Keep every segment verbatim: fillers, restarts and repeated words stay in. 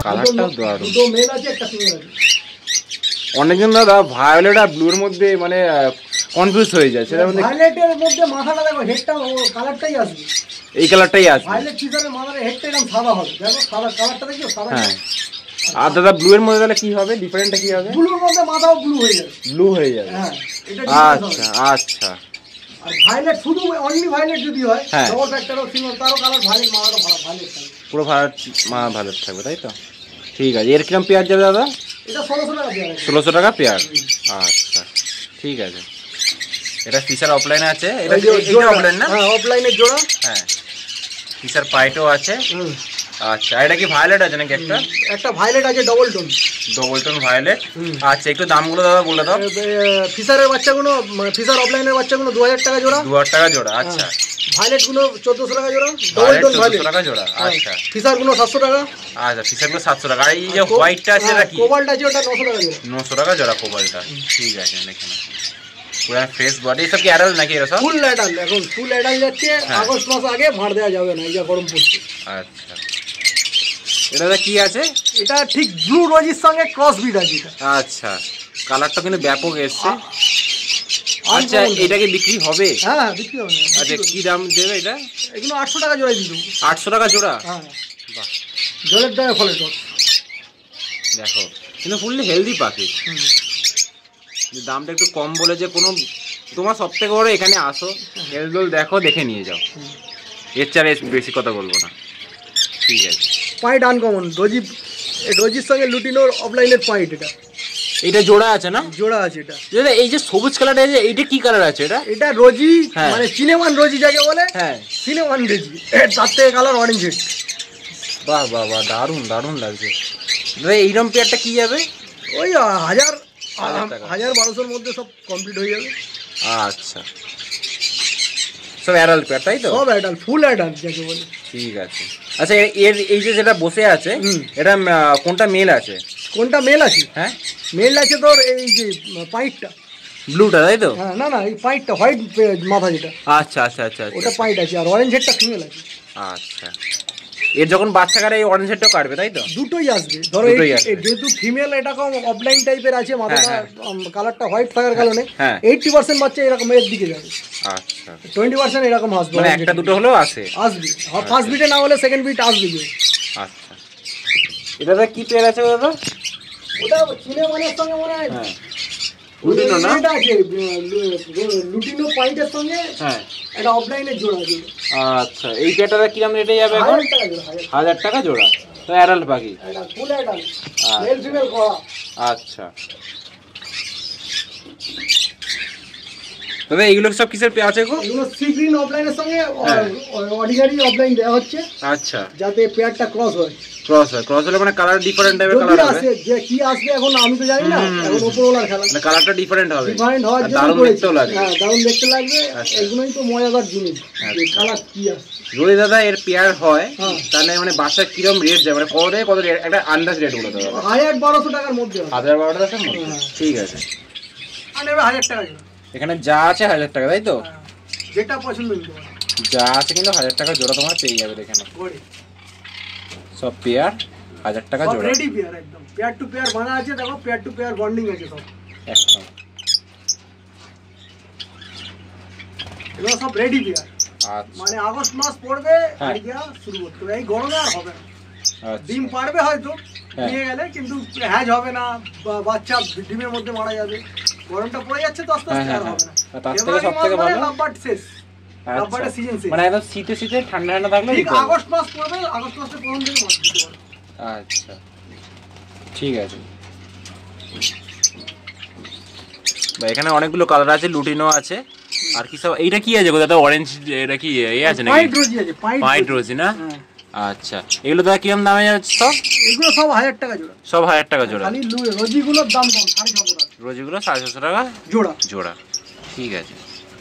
কালারটাও দারুণ। দুটো মেল আছে, একটা ফিমেল আছে। অনেকজন দাদা ভায়োলেট আর ব্লুর মধ্যে মানে কনফিউজ হয়ে যায়, সেটা মধ্যে ভায়োলেটের মধ্যে মাথাটা দেখো, হেডটা কালারটাই আসবে, এই কালারটাই আসবে। ভায়োলেট ফিশারের মাথার হেডটা এরকম সাদা হবে, দেখো সাদা কালারটা দেখো সাদা। হ্যাঁ, আর দাদা ব্লু এর মধ্যে তাহলে কি হবে, ডিফারেন্টটা কি হবে? ব্লুর মধ্যে মাথাও ব্লু হয়ে যাবে, ব্লু হয়ে যাবে। হ্যাঁ এটা আচ্ছা আচ্ছা। আর ভায়োলেট শুধু অনলি ভায়োলেট যদি হয়, হ্যাঁ, ডবল ফ্যাক্টরও সিঙ্গেল তারও কালার ভায়োলেট, মাথাটা ভালো ভায়োলেট থাকবে, পুরো ভায়োলেট মা ভায়োলেট থাকবে, তাই তো? ঠিক আছে, এর কিরকম পেয়ার যাবে দাদা? এটা ষোলোশো টাকা পেয়ার। ষোলোশো টাকা পেয়ার। আচ্ছা ঠিক আছে। এটা ফিশার অফলাইনে আছে, এটা অফলাইন না? হ্যাঁ অফলাইনের জোড়া। হ্যাঁ, ফিশার পাইটও আছে। আচ্ছা, এটা কি ভায়োলেট আছে নাকি? একটা একটা ভায়োলেট আছে double tone, double tone violet. আচ্ছা, একটু দামগুলো দাদা বলে দাও। ফিশারের বাচ্চাগুলো, ফিশার অফলাইনের বাচ্চাগুলো দু হাজার টাকা জোড়া। দু হাজার টাকা জোড়া। আচ্ছা, ভায়োলেট গুলো চোদ্দশো টাকা জোড়া, ডবল টোন ভায়োলেট টাকা জোড়া। আচ্ছা, ফিশার গুলো সাতশো টাকা। আচ্ছা, ফিশার গুলো সাতশো টাকা। আর এই যে হোয়াইটটা আছে এটা কি? কোবাল্ট আছে, ওটা নশো টাকা জোড়া। নশো টাকা জোড়া কোবাল্টটা। ঠিক আছে, দেখেন পুরো ফ্রেশ বডি। সব কি অ্যাডাল্ট নাকি? এরা সব ফুল অ্যাডাল্ট, এখন ফুল অ্যাডাল্ট যাচ্ছে। আগস্ট মাস আগে মার দেওয়া যাবে না, এই যা গরম পড়ছে। আচ্ছা, এটা কি আছে? এটা ঠিক ব্লু রোজির সঙ্গে ক্রস বিট আছে এটা। আচ্ছা, কালারটা কিন্তু ব্যাপক এসছে। আচ্ছা, এটা কি বিক্রি হবে? হ্যাঁ বিক্রি হবে। আচ্ছা, কি দাম দেবে এটা? এগুলো আটশো টাকা জোড়া দিই দেবো। আটশো টাকা জোড়া? হ্যাঁ, বাহ, জলের দামে ফলে টস। দেখো কিন্তু ফুললি হেলদি পাখি। দামটা একটু কম বলে যে কোনো, তোমার সব থেকে বড় এখানে আসো, হেলদোল দেখো, দেখে নিয়ে যাও, এর চারে বেশি কথা বলবো না। ঠিক আছে, পয়েন্ট আনকমন রোজি, রোজির সঙ্গে লুটিনোর অফলাইনের পয়েন্ট। এটা এটা জোড়া আছে না? জোড়া আছে এটা। দাদা এই যে সবুজ কালারটা আছে, এইটা কি কালার আছে? এটা এটা রোজি, মানে সিনেমান রোজি যাকে বলে। হ্যাঁ, সিনেমান রোজি, তার থেকে কালার অরেঞ্জ হেড। বাহ বাহ বাহ, দারুণ দারুণ লাগছে। দাদা এইরকম পেয়ারটা কি যাবে? ওই হাজার হাজার বারোশোর মধ্যে সব কমপ্লিট হয়ে যাবে। আচ্ছা, সব অ্যাডাল্ট পেয়ার তাই তো? সব অ্যাডাল্ট, ফুল অ্যাডাল্ট যাকে বলে। ঠিক আছে। আচ্ছা, এর এই যে যেটা বসে আছে, এটা কোনটা মেল আছে? কোনটা মেল আছে? হ্যাঁ, মেল আছে তোর এই যে পাইটটা, ব্লুটা তাই তো? হ্যাঁ, না না এই পাইটটা হোয়াইট মাথা যেটা। আচ্ছা আচ্ছা আচ্ছা, ওটা পাইট আছে, আর অরেঞ্জ হেডটা ফিমেল আছে। আচ্ছা, এর যখন বাচ্চা কাটে এই অরেঞ্জ হেডটাও কাটবে তাই তো? দুটোই আসবে। ধরো যেহেতু ফিমেল এরকম অফলাইন টাইপের আছে, মাথাটা কালারটা হোয়াইট থাকার কারণে এইটটি পার্সেন্ট বাচ্চা এরকম এর দিকে যাবে। আচ্ছা, টোয়েন্টি পার্সেন্ট এরকম আসবে, মানে একটা দুটো হলেও আসে আসবে। ফার্স্ট বিটে না হলে সেকেন্ড বিট আসবে। আচ্ছা, এটা কি পেয়ার আছে দাদা? ওটা সিনেমানের সঙ্গে মনে হয় লুটিনো না? এটা আছে লুটিনো পয়েন্টের সঙ্গে। হ্যাঁ, এটা অফলাইনের জোড়া আছে। আচ্ছা, এই পেয়ারটা কি দাম রেটে যাবে এখন? হাজার টাকা জোড়া। তো অ্যাডাল্ট পাখি, এটা ফুল অ্যাডাল্ট, মেল ফিমেল করা। আচ্ছা দাদা, এইগুলো সব কিসের পেয়ার আছে গো? এগুলো সি গ্রিন অফলাইনের সঙ্গে অর্ডিনারি অফলাইন দেওয়া হচ্ছে। আচ্ছা, যাতে পেয়ারটা ক্রস হয়। ক্রস হয়, ক্রস হলে মানে কালার ডিফারেন্ট টাইপের কালার হবে। যে কি আসবে এখন আমি তো জানি না, এখন উপরওয়ালার খেলা। মানে কালারটা ডিফারেন্ট হবে, ডিফারেন্ট হওয়ার জন্য দারুণ দেখতেও লাগবে। হ্যাঁ, দারুণ দেখতে লাগবে। এগুলোই তো মজাদার জিনিস, যে কালার কি আসছে। যদি দাদা এর পেয়ার হয় তাহলে মানে বাচ্চা কিরকম রেট যায়, মানে কত থেকে কত রেট, একটা আন্দাজ রেট বলে দাও। হাজার বারোশো টাকার মধ্যে। হাজার বারো টাকার মধ্যে? ঠিক আছে, হাজার টাকা এখানে যা আছে হাজার টাকা তাই তো? যেটা পছন্দ যা আছে কিন্তু হাজার টাকা জোড়া তোমার পেয়ে যাবে। এখানে সব পেয়ার হাজার টাকা জোড়া, রেডি পেয়ার, একদম পেয়ার টু পেয়ার বানা আছে। দেখো পেয়ার টু পেয়ার বন্ডিং আছে সব একদম, এগুলো সব রেডি পেয়ার। মানে আগস্ট মাস পড়বে আর গিয়া শুরু করতে হবে। এই গরমে আর হবে না, ডিম পারবে হয়তো নিয়ে গেলে, কিন্তু হ্যাজ হবে না, বাচ্চা ডিমের মধ্যে মারা যাবে। গরমটা পড়ে যাচ্ছে তো আস্তে আস্তে, আর হবে না। তার থেকে সবথেকে ভালো লাভবার্ড শেষ, লাভবার্ডের সিজন শেষ। মানে একদম শীতে শীতে ঠান্ডা ঠান্ডা থাকলে ঠিক আগস্ট মাস পড়বে, আগস্ট মাসের প্রথম দিকে মাছ দিতে পারবে। আচ্ছা ঠিক আছে। এখানে অনেকগুলো কালার আছে, লুটিনো আছে, আর কি সব। এইটা কি আছে গো দাদা? অরেঞ্জ, এটা কি এই আছে নাকি? পাইট রোজি আছে, পাইট রোজি না? আচ্ছা, এগুলো দাদা কিরকম দামে যাচ্ছে সব? এগুলো সব হাজার টাকা জোড়া। সব হাজার টাকা জোড়া। খালি রোজিগুলোর দাম কম, সাড়ে ছশো টাকা। রোজিগুলো সাড়ে ছশো টাকা জোড়া জোড়া। ঠিক আছে,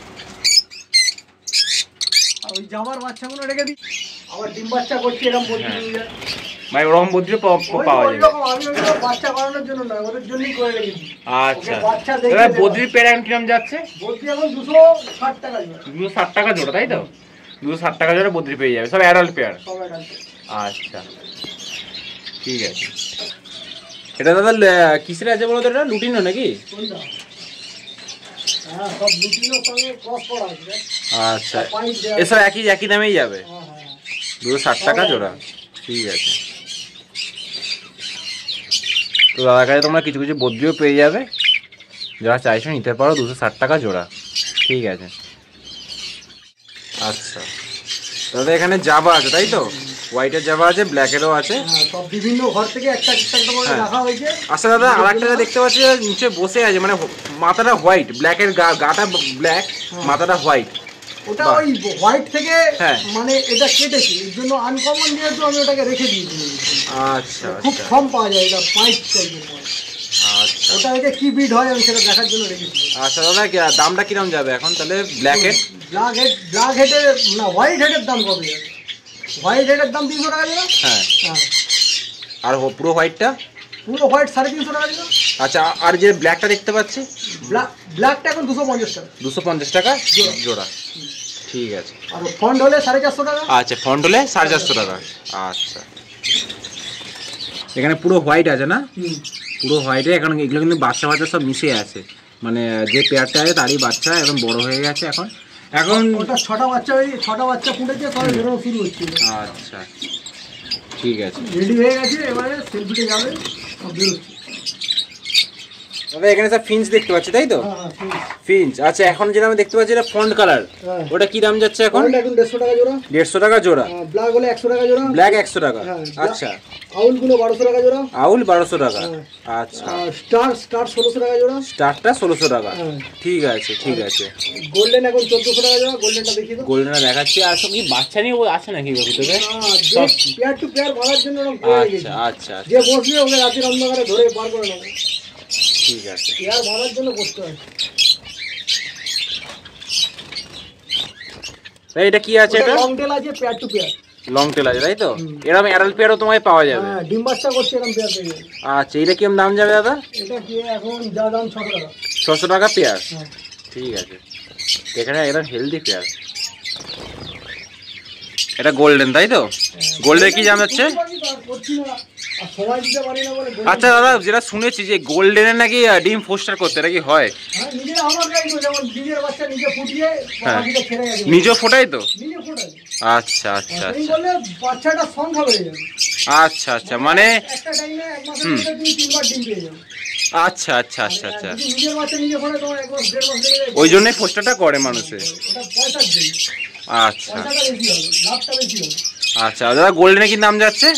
ওই জামার বাচ্চাগুলো রেখে দিই, আবার ডিম বাচ্চা করছি এরকম বলতে নিয়ে যায় ভাই, ওরকম বদ্রি পাওয়া যায়। আমি ওই বাচ্চা করানোর জন্য না, ওদের জন্যই করে রেখে দিই। আচ্ছা, দাদা বদ্রি পেয়ার কিরকম যাচ্ছে? বদ্রি এখন দুশো ষাট টাকা জোড়া। দুশো ষাট টাকা জোড়া তাই তো? দুশো ষাট টাকা জোড়া বদ্রি পেয়ে যাবে, সব অ্যাডাল্ট পেয়ার। আচ্ছা, ঠিক আছে। এটা দাদা কিসের আছে বলো তো? এটা লুটিনো নাকি? আচ্ছা, এসব একই একই দামেই যাবে, দুশো ষাট টাকা জোড়া। ঠিক আছে। তো দাদার কাছে তোমরা কিছু কিছু বদ্রিও পেয়ে যাবে, যারা চাইছো নিতে পারো, দুশো ষাট টাকা জোড়া। ঠিক আছে। আচ্ছা দাদা এখানে জাভা আছে তাই তো? হোয়াইটের জাভা আছে, ব্ল্যাকেরও আছে, সব বিভিন্ন ঘর থেকে একটা একটা করে রাখা হয়েছে। আচ্ছা দাদা আর একটা দেখতে পাচ্ছি নিচে বসে আছে, মানে মাথাটা হোয়াইট, ব্ল্যাকের গাটা ব্ল্যাক, মাথাটা হোয়াইট। ওটা ওই হোয়াইট থেকে মানে এটা কেটেছি, এর জন্য আনকমন যেহেতু আমি ওটাকে রেখে দিয়েছি। আচ্ছা, খুব কম পাওয়া যায় এটা, পাইপ টাইপের। আচ্ছা, ওটা থেকে কি বিট হয় আমি সেটা দেখার জন্য রেখেছি। আচ্ছা দাদা দামটা কিরকম যাবে এখন তাহলে? Black head, black head, black হেডের না হোয়াইট হেডের দাম কত যাবে? হোয়াইট হেডের দাম তিনশো টাকা জোড়া। হ্যাঁ, আর পুরো হোয়াইটটা? পুরো হোয়াইট সাড়ে তিনশো টাকা জোড়া। আচ্ছা, আর যে ব্ল্যাকটা দেখতে পাচ্ছি, ব্ল্যাক ব্ল্যাকটা এখন দুশো পঞ্চাশ টাকা। দুশো পঞ্চাশ টাকা জোড়া। ঠিক আছে। আর ফন্ট হলে সাড়ে চারশো টাকা। আচ্ছা, ফন্ট হলে সাড়ে চারশো টাকা। আচ্ছা, এখানে পুরো হোয়াইট আছে না? পুরো হোয়াইটে এখন এগুলো কিন্তু বাচ্চা বাচ্চা সব মিশে আছে, মানে যে পেয়ারটা আছে তারই বাচ্চা এখন বড় হয়ে গেছে। এখন এখন ওটা ছটা বাচ্চা হয়ে ছটা বাচ্চা ফুটেছে, সবাই বেরোনো শুরু হচ্ছে। আচ্ছা, ঠিক আছে, রেডি হয়ে গেছে, এবারে সেলফিতে যাবে, সব বেরোচ্ছে। দাদা এখানে সব ফিঞ্চ দেখতে পাচ্ছি তাই তো? ফিঞ্চ। আচ্ছা, এখন যেটা আমি দেখতে পাচ্ছি এটা ফন্ট কালার, ওটা কি দাম যাচ্ছে এখন? এখন দেড়শো টাকা জোড়া। দেড়শো টাকা জোড়া। ব্ল্যাক হলে একশো টাকা জোড়া। ব্ল্যাক একশো টাকা। আচ্ছা, আউল গুলো বারোশো টাকা জোড়া। আউল বারোশো টাকা। আচ্ছা, স্টার স্টার ষোলোশো টাকা জোড়া। স্টারটা ষোলোশো টাকা। ঠিক আছে, ঠিক আছে। গোল্ডেন এখন চোদ্দশো টাকা জোড়া। গোল্ডেনটা দেখি তো। গোল্ডেনটা দেখাচ্ছি। আর সব কি বাচ্চা নিয়ে আছে নাকি ভিতরে? পেয়ার টু পেয়ার মারার জন্য। আচ্ছা, আচ্ছা, যে বসবে ওকে রাতের অন্ধকারে ধরে বার করে নেবো। ঠিক আছে, পেয়ার মারার জন্য করতে হয়। এটা কি আছে? এটা লং টেল আছে, pair to pair. Long tail আছে তাই তো? এরকম অ্যাডাল্ট পেয়ারও তোমায় পাওয়া যাবে? হ্যাঁ, ডিম বাচ্চা করছে এরকম পেয়ার পেয়ে যাবে। আচ্ছা, এটা কিরকম দাম যাবে দাদা? এটা কি এখন যা দাম ছশো টাকা। ছশো টাকা পেয়ার। ঠিক আছে। এখানে এটা হেলদি পেয়ার। এটা গোল্ডেন তাই তো? গোল্ডের কি দাম যাচ্ছে? আচ্ছা দাদা, যেটা শুনেছি যে গোল্ডেনের নাকি ডিম ফোস্টার করতে, এটা কি হয়? নিজে ফোটাই তো? আচ্ছা, আচ্ছা, আচ্ছা, আচ্ছা, মানে হুম, আচ্ছা, আচ্ছা, আচ্ছা, আচ্ছা, ওই জন্যই ফোস্টারটা করে মানুষে। আচ্ছা, আচ্ছা দাদা গোল্ডেনের কি দাম যাচ্ছে?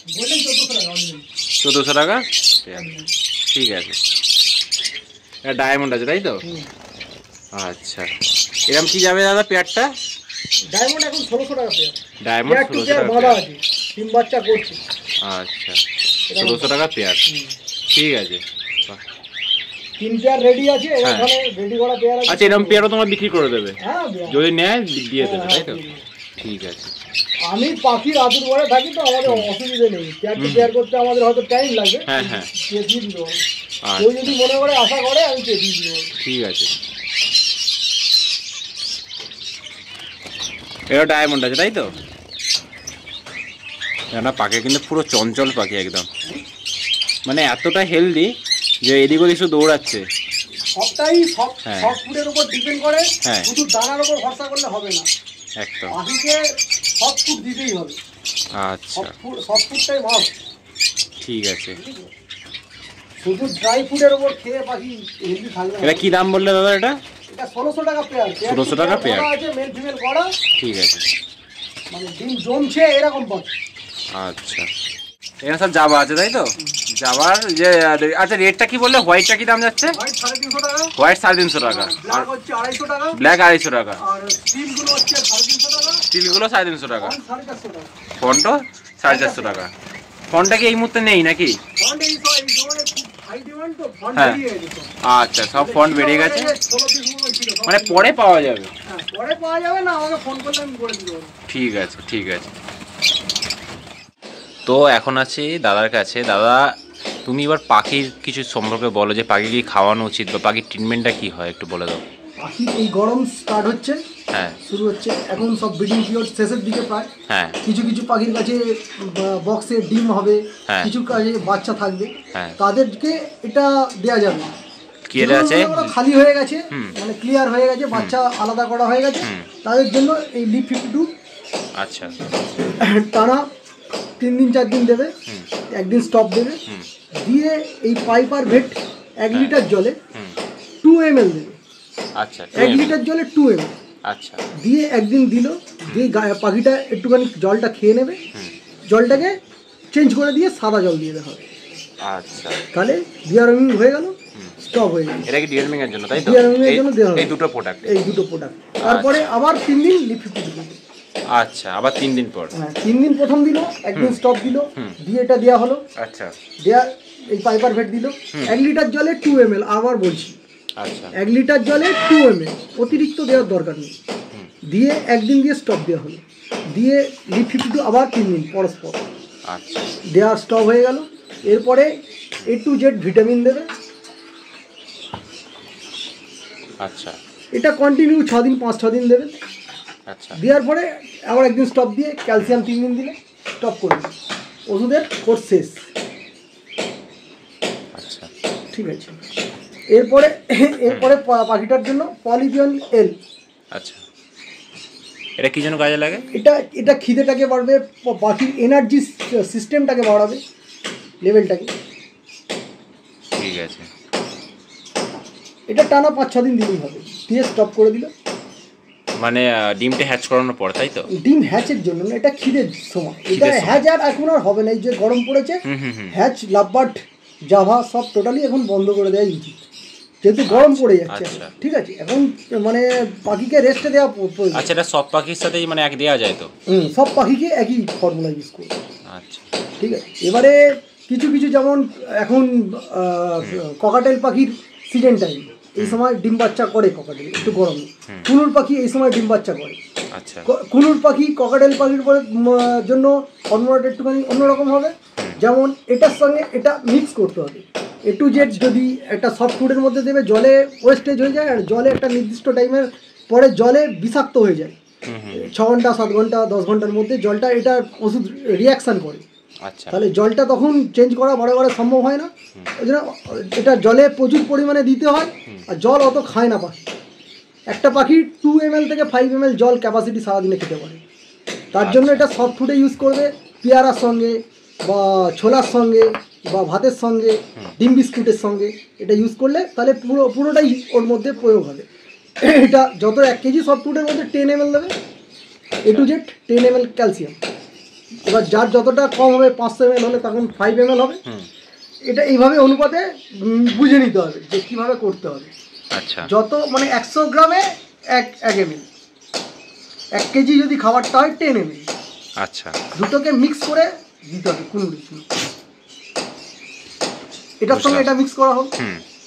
চোদ্দশো টাকা। ঠিক আছে। এটা ডায়মন্ড আছে তাই তো? আচ্ছা, এরকম কি যাবে দাদা পেয়ারটা? ডায়মন্ড এখন ষোলোশো টাকা পেয়ার। ডায়মন্ড ষোলোশো টাকা পেয়ার। তিন বাচ্চা করছে। আচ্ছা, ষোলোশো টাকা পেয়ার। ঠিক আছে। তিন পেয়ার রেডি আছে, এখানে রেডি করা পেয়ার আছে। আচ্ছা, এরকম পেয়ারও তোমরা বিক্রি করে দেবে? হ্যাঁ, যদি নেয় দিয়ে দেবে তাই তো? ঠিক আছে। আমি পাখির আতুর ঘরে থাকি তো আমাদের অসুবিধা নেই, পেয়ার টু পেয়ার করতে আমাদের হয়তো টাইম লাগবে। হ্যাঁ, হ্যাঁ, দিয়ে দিয়ে দিতে পারবো। কেউ যদি মনে করে আশা করে আমি দিয়ে দিয়ে দিতে পারবো। ঠিক আছে। এটা ডায়মন্ড আছে তাই তো? এটা পাখি কিন্তু পুরো চঞ্চল পাখি একদম, মানে এতটা হেলদি যে এদিক ওদিক শুধু দৌড়াচ্ছে। সবটাই সব সব ফুডের উপর ডিপেন্ড করে, হ্যাঁ, শুধু দানার উপর ভরসা করলে হবে না, একদম পাখিকে সব ফুড দিতেই হবে। আচ্ছা, সব ফুডটাই ভাব। ঠিক আছে। শুধু ড্রাই ফুডের উপর খেয়ে পাখি হেলদি থাকবে। এটা কি দাম বললে দাদা? এটা এটা ষোলোশো টাকা পেয়ার। ষোলোশো টাকা পেয়ার আছে, মেল ফিমেল করা। ঠিক আছে, মানে ডিম জমছে এরকম পাখি। আচ্ছা, এখানে সব জাভা আছে তাই তো? জাভার যে আচ্ছা রেটটা কি বললে? হোয়াইটটা কি দাম যাচ্ছে? হোয়াইট সাড়ে তিনশো টাকা। হোয়াইট সাড়ে তিনশো টাকা। ব্ল্যাক হচ্ছে আড়াইশো টাকা। ব্ল্যাক আড়াইশো টাকা। আর স্টিলগুলো হচ্ছে সাড়ে তিনশো টাকা। স্টিলগুলো সাড়ে তিনশো টাকা। সাড়ে চারশো টাকা। ফন্টও সাড়ে চারশো টাকা। ফন্টটা কি এই মুহূর্তে নেই নাকি? ফন্ট এই সময় এই সময় হাই ডিমান্ড তো, ফন্ট হ্যাঁ, বেরিয়ে গেছে। আচ্ছা, সব ফন্ট বেরিয়ে গেছে, ষোলো পিস মতো ছিল। মানে পরে পাওয়া যাবে। হ্যাঁ, পরে পাওয়া যাবে না, আমাকে ফোন করলে আমি করে দিতে পারবো। ঠিক আছে, ঠিক আছে। তো এখন আছি দাদার কাছে। দাদা তুমি এবার পাখির কিছু সম্পর্কে বলো, যে পাখি কি খাওয়ানো উচিত বা পাখির ট্রিটমেন্টটা কি হয় একটু বলে দাও। পাখি এই গরম স্টার্ট হচ্ছে, হ্যাঁ শুরু হচ্ছে এখন সব ব্রিডিং পিরিয়ড শেষের দিকে প্রায়। হ্যাঁ কিছু কিছু পাখির কাছে বক্সে ডিম হবে, কিছু কাছে বাচ্চা থাকবে, তাদেরকে এটা দেয়া যাবে। কি এটা আছে খালি হয়ে গেছে মানে ক্লিয়ার হয়ে গেছে, বাচ্চা আলাদা করা হয়ে গেছে, তাদের জন্য এই লিপ ফিফটি টু আচ্ছা টানা তিন দিন চার দিন দেবে, একদিন স্টপ দেবে, দিয়ে এই পাইপার ভেট এক লিটার জলে টু এম এল দেবে। আচ্ছা এক লিটার জলে টু এম এল আচ্ছা দিয়ে একদিন দিল, দিয়ে পাখিটা একটুখানি জলটা খেয়ে নেবে, জলটাকে চেঞ্জ করে দিয়ে সাদা জল দিয়ে দেওয়া হবে। আচ্ছা তাহলে ডিওয়ার্মিং হয়ে গেল, স্টপ হয়ে গেল। এটা কি ডিওয়ার্মিং এর জন্য তাই তো? ডিওয়ার্মিং এর জন্য দেওয়া হবে এই দুটো প্রোডাক্ট, এই দুটো প্রোডাক্ট। তারপরে আবার তিন দিন লিপ ফিফটি টু দেবে। আচ্ছা আবার তিন দিন পর? হ্যাঁ তিন দিন প্রথম দিল, একদিন স্টপ দিল, দিয়ে এটা দেওয়া হলো। আচ্ছা দেওয়া এই পাইপার ভেট দিল এক লিটার জলে টু এম এল, আবার বলছি আচ্ছা এক লিটার জলে টু এম এল, অতিরিক্ত দেওয়ার দরকার নেই। দিয়ে একদিন দিয়ে স্টপ দেওয়া হলো, দিয়ে লিপ ফিফটি টু আবার তিন দিন পরস্পর আচ্ছা দেওয়া স্টপ হয়ে গেল। এরপরে এ টু জেড ভিটামিন দেবে। আচ্ছা এটা কন্টিনিউ ছ দিন পাঁচ ছ দিন দেবে। আচ্ছা দেওয়ার পরে আবার একদিন স্টপ দিয়ে ক্যালসিয়াম তিন দিন দিলে স্টপ করবে, ওষুধের কোর্স শেষ। আচ্ছা ঠিক আছে। এরপরে এরপরে পাখিটার জন্য পলিবিয়ন এল। আচ্ছা এটা কি জন্য কাজে লাগে? এটা এটা খিদেটাকে বাড়বে, পাখির এনার্জি সিস্টেমটাকে বাড়াবে, লেভেলটাকে। ঠিক আছে। এটা টানা পাঁচ ছ দিন দিলেই হবে, দিয়ে স্টপ করে দিল। মানে ডিমটা হ্যাচ করানোর পর তাই তো? ডিম হ্যাচের জন্য না, এটা খিদের সময়। এটা হ্যাচ আর এখন আর হবে না, এই যে গরম পড়েছে, হ্যাচ লাভবার্ড জাভা সব টোটালি এখন বন্ধ করে দেওয়া উচিত, যেহেতু গরম পড়ে যাচ্ছে। ঠিক আছে, এখন মানে পাখিকে রেস্টে দেওয়া প্রয়োজন। আচ্ছা এটা সব পাখির সাথেই মানে এক দেওয়া যায় তো? হুম, সব পাখিকে একই ফর্মুলা ইউজ করবে। আচ্ছা ঠিক আছে। এবারে কিছু কিছু যেমন এখন ককাটেল পাখির সিজন টাইম, এই সময় ডিম বাচ্চা করে ককাটেল, একটু গরমে। কুনুর পাখি এই সময় ডিম বাচ্চা করে। আচ্ছা কুনুর পাখি ককাটেল পাখির জন্য ফর্মুলাটা একটুখানি অন্যরকম হবে। যেমন এটার সঙ্গে এটা মিক্স করতে হবে। এ টু জেড যদি একটা সফট ফুডের মধ্যে দেবে, জলে ওয়েস্টেজ হয়ে যায়, আর জলে একটা নির্দিষ্ট টাইমের পরে জলে বিষাক্ত হয়ে যায়। ছ ঘন্টা সাত ঘন্টা দশ ঘন্টার মধ্যে জলটা এটা ওষুধ রিয়াকশান করে। আচ্ছা তাহলে জলটা তখন চেঞ্জ করা বড় বড় সম্ভব হয় না, ওই জন্য এটা জলে প্রচুর পরিমাণে দিতে হয়। আর জল অত খায় না পাখি। একটা পাখি টু এম এল থেকে ফাইভ এম এল জল ক্যাপাসিটি সারাদিনে খেতে পারে। তার জন্য এটা সফট ফুডে ইউজ করবে, পেয়ারার সঙ্গে বা ছোলার সঙ্গে বা ভাতের সঙ্গে, ডিম বিস্কুটের সঙ্গে এটা ইউজ করলে তাহলে পুরো পুরোটাই ওর মধ্যে প্রয়োগ হবে। এটা যত এক কেজি সফট ফুডের মধ্যে টেন এম এল দেবে, A to Z ten M L calcium. এবার যার যতটা কম হবে, পাঁচশো এম এল হলে তখন ফাইভ এম এল হবে। এটা এইভাবে অনুপাতে বুঝে নিতে হবে যে কীভাবে করতে হবে। আচ্ছা যত মানে একশো গ্রামে এক এক এম এল, এক কেজি যদি খাবারটা হয় টেন এম এল। আচ্ছা দুটোকে মিক্স করে দিতে হবে কোনো কিছু, এটার সঙ্গে এটা মিক্স করা হবে।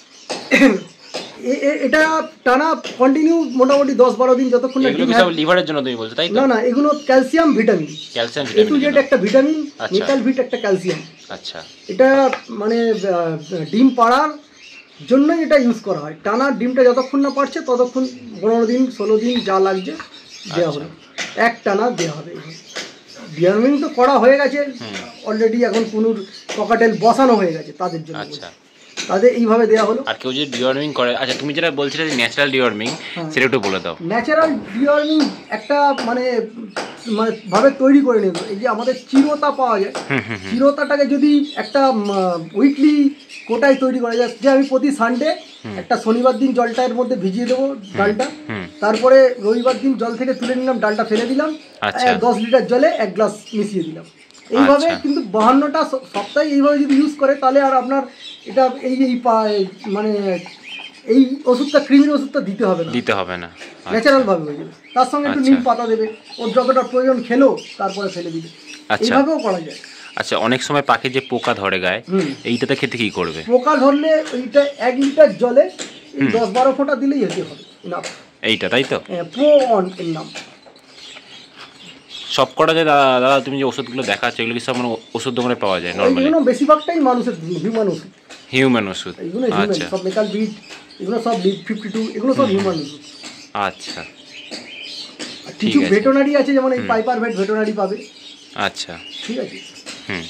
এটা টানা কন্টিনিউ মোটামুটি দশ বারো দিন, যতক্ষণ না লিভারের জন্য তুমি বলছো তাই তো? না না, এগুলো calcium vitamin. Calcium A to Z একটা ভিটামিন, মেটাল ভিট একটা ক্যালসিয়াম। আচ্ছা এটা মানে ডিম পাড়ার জন্যই এটা ইউজ করা হয়। টানা ডিমটা যতক্ষণ না পারছে ততক্ষণ পনেরো দিন ষোলো দিন যা লাগছে দেওয়া হলো, এক টানা দেওয়া হবে। ডিওয়ার্মিং তো করা হয়ে গেছে অলরেডি, এখন কুনুর ককাটেল বসানো হয়ে গেছে তাদের জন্য। আচ্ছা, তাদের এইভাবে দেওয়া হলো। আর কেউ যদি ডিওয়ার্মিং করে, আচ্ছা তুমি যেটা বলছিলে যে ন্যাচারাল ডিওয়ার্মিং, সেটা একটু বলে দাও। ন্যাচারাল ডিওয়ার্মিং একটা মানে মানে ভাবে তৈরি করে নেব। এই যে আমাদের চিরতা পাওয়া যায়, চিরতাটাকে যদি একটা উইকলি কোটায় তৈরি করা যায়, যে আমি প্রতি সানডে একটা শনিবার দিন জলটা এর মধ্যে ভিজিয়ে দেবো ডালটা, তারপরে রবিবার দিন জল থেকে তুলে নিলাম, ডালটা ফেলে দিলাম, দশ লিটার জলে এক গ্লাস মিশিয়ে দিলাম। এইভাবে কিন্তু বাহান্নটা সপ্তাহে এইভাবে যদি ইউজ করে তাহলে আর আপনার এটা এই এই মানে এই ওষুধটা ক্রিমির ওষুধটা দিতে হবে না, দিতে হবে না, ন্যাচারাল ভাবে হয়ে যাবে। তার সঙ্গে একটু নিম পাতা দেবে, ওর যতটা প্রয়োজন খেলো তারপরে ফেলে দিবে, এইভাবেও করা যায়। আচ্ছা, অনেক সময় পাখি যে পোকা ধরে গায়ে, এইটাতে খেতে কি করবে? পোকা ধরলে ওইটা এক লিটার জলে এই দশ বারো ফোঁটা দিলেই হতে হবে না, এইটা তাই তো? হ্যাঁ, প্রো অন এর নাম। সব কটা যে দাদা দাদা তুমি যে ওষুধগুলো দেখাচ্ছ, এগুলো কি সব মানে ওষুধ দোকানে পাওয়া যায় নরমালি? এগুলো বেশিরভাগটাই মানুষের হিউম্যান ওষুধ। হিউম্যান ওষুধ, এগুলো হিউম্যান, সব মেটাল বিট, এগুলো সব লিপ ফিফটি টু, এগুলো সব হিউম্যান ওষুধ। আচ্ছা, কিছু ভেটেরিনারি আছে, যেমন এই পাইপার ভেট ভেটেরিনারি পাবে। আচ্ছা, ঠিক আছে। হুম,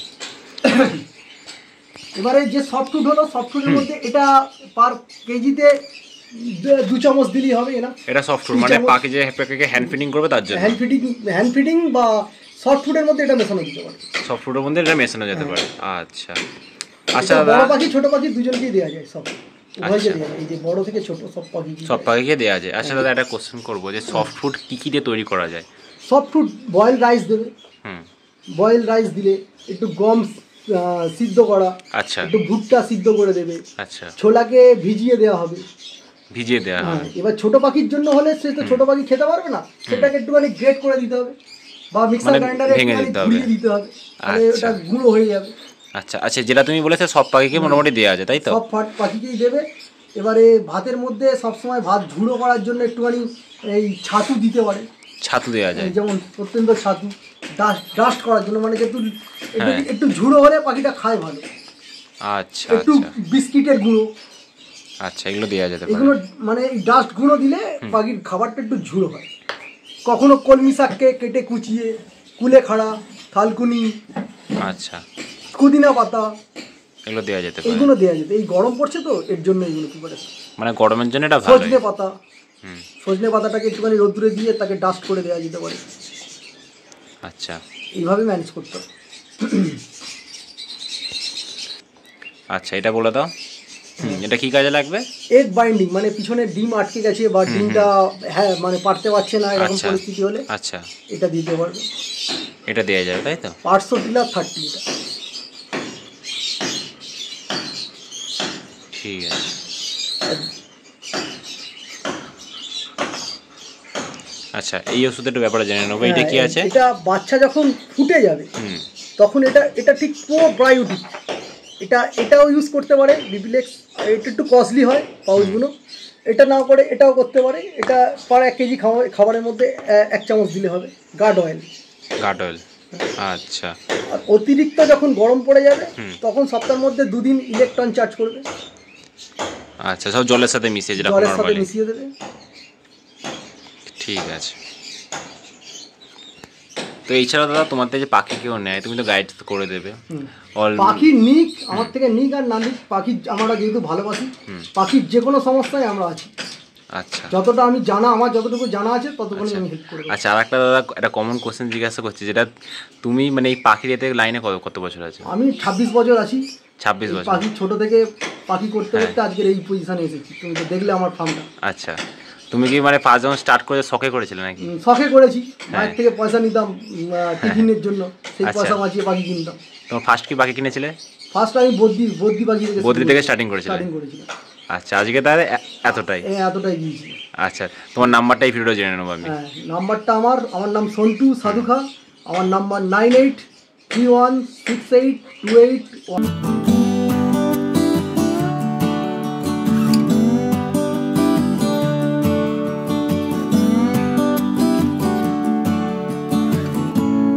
এবারে যে সফটউড হলো, সফটউডের মধ্যে এটা পার কেজিতে দু চামচ দিলেই হবে না। এটা সফটউড মানে পাখি যে পাখিকে হ্যান্ড ফিডিং করবে তার জন্য। হ্যান্ড ফিডিং, হ্যান্ড ফিডিং বা সফটউডের মধ্যে এটা মেশানো যেতে পারে। সফটউডের মধ্যে এটা মেশানো যেতে পারে। আচ্ছা আচ্ছা, বড় পাখি ছোট পাখি দুজনকেই দেওয়া যায় সব। উভয়কে দেওয়া যায়, এই যে বড় থেকে ছোট সব পাখি সব পাখিকে দেওয়া যায়। আচ্ছা দাদা, একটা কোশ্চেন করবো যে সফটউড কি কি দিয়ে তৈরি করা যায়? সফটউড বয়েল রাইস দেবে। হুম, বয়েল রাইস দিলে একটু গম সিদ্ধ করা, আচ্ছা, একটু ভুট্টা সিদ্ধ করে দেবে, আচ্ছা, ছোলাকে ভিজিয়ে দেওয়া হবে। ভিজিয়ে দেওয়া হবে। এবার ছোট পাখির জন্য হলে সে তো ছোট পাখি খেতে পারবে না, সেটাকে একটুখানি গ্রেট করে দিতে হবে বা মিক্সার গ্রাইন্ডারে একটুখানি ঘুরিয়ে দিতে হবে, তাহলে ওটা গুঁড়ো হয়ে যাবে। আচ্ছা আচ্ছা, যেটা তুমি বলেছো সব পাখিকে মোটামুটি দেওয়া যায়, তাই তো? সব পাখিকেই দেবে। এবারে ভাতের মধ্যে সবসময় ভাত ঝুড়ো করার জন্য একটুখানি এই ছাতু দিতে পারে। ছাতু দেওয়া যায়, যেমন অত্যন্ত ছাতু ডাস্ট ডাস্ট করার জন্য, মানে একটু একটু ঝুড়ো হলে পাখিটা খায় ভালো। আচ্ছা, একটু বিস্কিটের গুঁড়ো, আচ্ছা, এগুলো দেওয়া যেতে পারে। এগুলো মানে এই ডাস্ট গুঁড়ো দিলে পাখির খাবারটা একটু ঝুড়ো হয়। কখনো কলমি শাককে কেটে কুচিয়ে কুলেখাড়া, থালকুনি, আচ্ছা, পুদিনা পাতা, এগুলো দেওয়া যেতে পারে। এগুলো দেওয়া যেতে, এই গরম পড়ছে তো এর জন্য এগুলো কি করে, মানে গরমের জন্য এটা ভালো। সজনে পাতা, হুম, সজনে পাতাটাকে একটুখানি রোদ্দুরে দিয়ে তাকে ডাস্ট করে দেওয়া যেতে পারে। আচ্ছা, এইভাবে ম্যানেজ করতে হবে। আচ্ছা, এটা বলে দাও, এটা কি কাজে লাগবে? এগ বাইন্ডিং, মানে পিছনে ডিম আটকে গেছে বা ডিমটা হ্যাঁ মানে পারতে পারছে না, এরকম পরিস্থিতি হলে আচ্ছা এটা দিতে পারবে। এটা দেওয়া যাবে, তাই তো? পাঁচশো টিলার থার্টি, এটা ঠিক আছে। আচ্ছা, এই ওষুধের ব্যাপারে জেনে নেবো, এটা কি আছে? এটা বাচ্চা যখন ফুটে যাবে তখন এটা এটা ঠিক প্রোবায়োটিক, এটা এটাও ইউজ করতে পারে। বিপিলেক্স এটা একটু কস্টলি হয় পাউচগুলো, এটা নাও করে এটাও করতে পারে। এটা পার এক কেজি খাবার খাবারের মধ্যে এক চামচ দিলে হবে। গার্ড অয়েল, গার্ড অয়েল, আচ্ছা। আর অতিরিক্ত যখন গরম পড়ে যাবে তখন সপ্তাহের মধ্যে দুদিন ইলেকট্রন চার্জ করবে। আচ্ছা, সব জলের সাথে মিশিয়ে, যেটা জলের সাথে মিশিয়ে দেবে। ঠিক আছে। তো এছাড়া দাদা তোমাদের যে পাখি কেউ নেয়, তুমি তো গাইড করে দেবে। পাখি নিক, আমার থেকে নিক আর না নিক, পাখি আমরা যেহেতু ভালোবাসি, পাখির যে কোনো সমস্যায় আমরা আছি। আচ্ছা, যতটা আমি জানা, আমার যতটুকু জানা আছে ততটুকু আমি হেল্প করব। আচ্ছা, আর একটা দাদা একটা কমন কোশ্চেন জিজ্ঞাসা করছি, যেটা তুমি মানে এই পাখির এতে লাইনে কত কত বছর আছে? আমি ছাব্বিশ বছর আছি। ছাব্বিশ বছর। পাখি ছোট থেকে পাখি করতে করতে আজকের এই পজিশনে এসেছি। তুমি তো দেখলে আমার ফার্মটা। আচ্ছা, তুমি কি মানে পাঁচ যখন স্টার্ট করে শখে করেছিলে নাকি? শখে করেছি, মায়ের থেকে পয়সা নিতাম টিফিনের জন্য, সেই পয়সা বাঁচিয়ে পাখি কিনতাম। তোমার ফার্স্ট কি পাখি কিনেছিলে? ফার্স্ট আমি বদ্রি বদ্রি পাখি থেকে বদ্রি থেকে স্টার্টিং করেছিলে? স্টার্টিং করেছিলাম। আচ্ছা, আজকে তাহলে এতটাই এতটাই গিয়েছি। আচ্ছা, তোমার নাম্বারটা এই ভিডিওটা জেনে নেবো আমি। হ্যাঁ, নাম্বারটা আমার আমার নাম সন্টু সাধুখা। আমার number nine eight three one six eight two eight one.